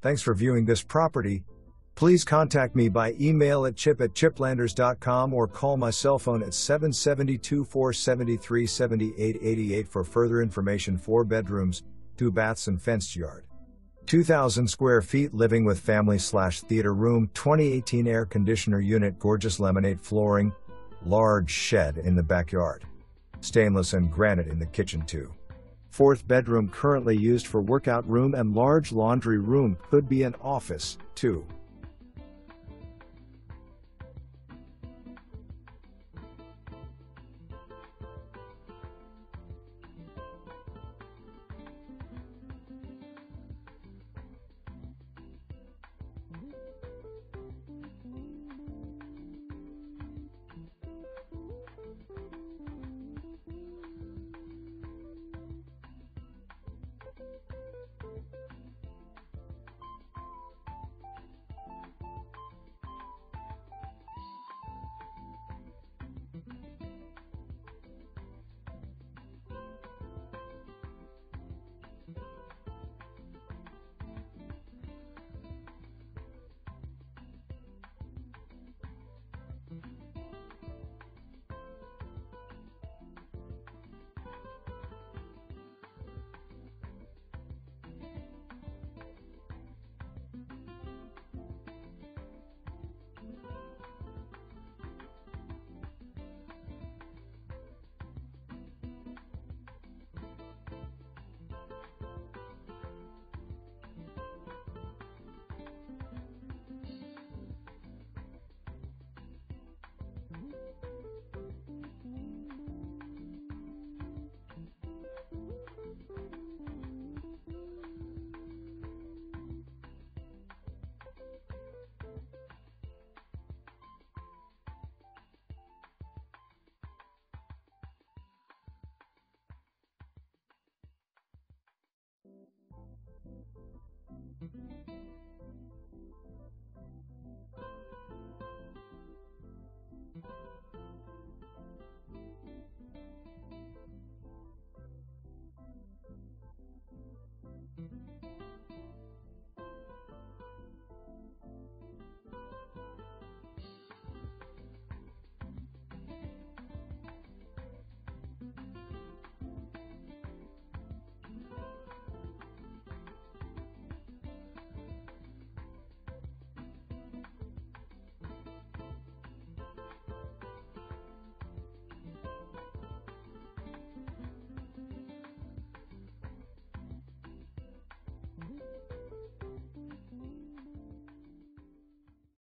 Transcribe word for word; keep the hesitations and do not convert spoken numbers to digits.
Thanks for viewing this property. Please contact me by email at chip at chiplanders dot com or call my cell phone at seven seven two, four seven three, seven eight eight eight for further information. Four bedrooms, two baths and fenced yard. two thousand square feet living with family slash theater room, twenty eighteen air conditioner unit, gorgeous laminate flooring, large shed in the backyard. Stainless and granite in the kitchen too. Fourth bedroom currently used for workout room and large laundry room, could be an office, too.